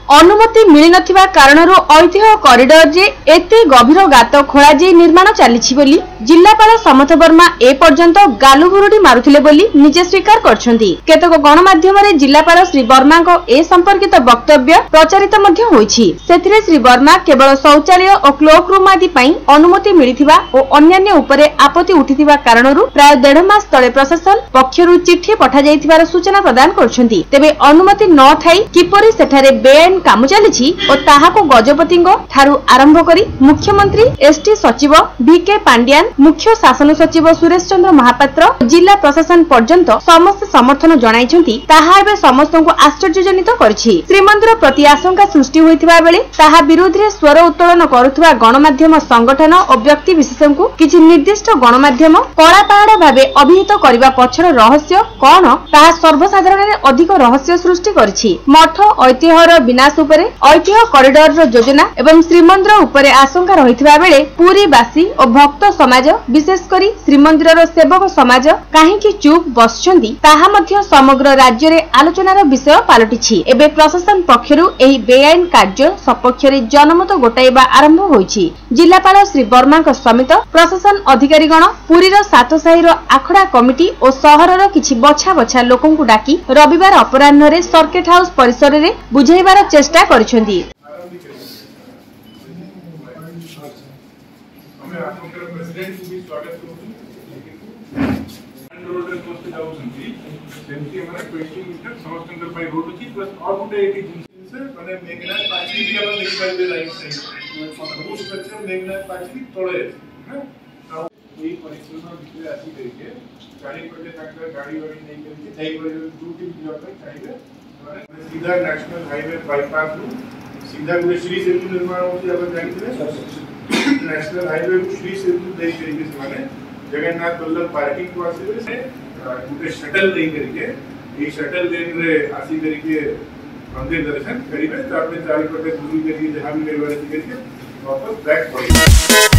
अनुमति मिली नथिबा कारणरू ऐतिह्य कॉरिडोर जे एते गभीर गात खोला जे निर्माण चलीछि बोली जिल्लापाल समथ वर्मा ए पर्यंत गालुबुरुडी मारुथिले बोली निजे स्वीकार करछन्ती। केतक गणमाध्यम रे जिल्लापाल श्री वर्मा को ए संपर्कित वक्तव्य प्रचारित मध्य होईछि। सेथिरे श्री वर्मा केवल शौचालय और क्लोक रूम आदि पई अनुमति मिलिथिबा और अन्यान्य उपरे आपत्ति उठिथिबा कारणरू प्राय 1.5 मास तळे प्रशासन पक्षरु चिट्ठी पठा जायथिबार सूचना प्रदान करछन्ती। तेबे अनुमति न थाई किपरि सेठारे बेआईन काम चली और ताहाको गजपति ठारू आरंभ करी मुख्यमंत्री एसटी सचिव वीके पांड्यान मुख्य शासन सचिव सुरेश चंद्र महापात्र जिला प्रशासन पर्यंत समस्त समर्थन जणाइछन्ती। ताहा एबे समस्तको आश्चर्यजनित करछि। श्रीमंदिर प्रति आशंका सृष्टि होइथिबा बेले ताहा विरोध रे स्वर उत्तोलन करुथुवा गणमाध्यम संगठन और व्यक्ति विशेषଙ୍କୁ किछि निर्दिष्ट गणमाध्यम कला पहाड़ भाबे अभिहित करबा पछर रहस्य कोन ताहा सर्वसाधारण रे अधिक रहस्य सृष्टि करछि। मठ ऐतिह्यर विनाश उपरे ऐतिह्य कॉरिडोर रो योजना एवं श्रीमंदिर उपरे आशंका रहितबा बेले पुरीवासी और भक्त समाज विशेष करी श्रीमंदिर रो सेवक समाज काहेकि चुप बसछन्ती ताहा मध्य समग्र राज्य रे आलोचनार विषय पालटिछि। एबे प्रशासन पक्षरु एही बेआईन कार्य सपक्ष रे जनमत गोटाइबा आरंभ होईछि। जिल्लापाल श्री वर्मा समेत प्रशासन अधिकारीगण पुरी रो सातसाही रो आखड़ा कमिटी और सहर रो किछि बछा बछा लोकंकु डाकी रविवार अपराह्न रे सर्किट हाउस परिसर रे बुझाइबार चेष्टा करछन्ती। सीधा नेशनल हाईवे बाईपास सीधा श्री सेतु निर्माण होती है नेशनल हाईवे श्री सेतु दे तरीके से माने जगन्नाथ बल्लभ पार्किंग को आसी से गोटे शटल दे करके ये शटल लेन रे आसी करके मंदिर दर्शन करिवे तापर चारि पटे दूरी करके जहां भी लेबर करके वापस बैक पड़े।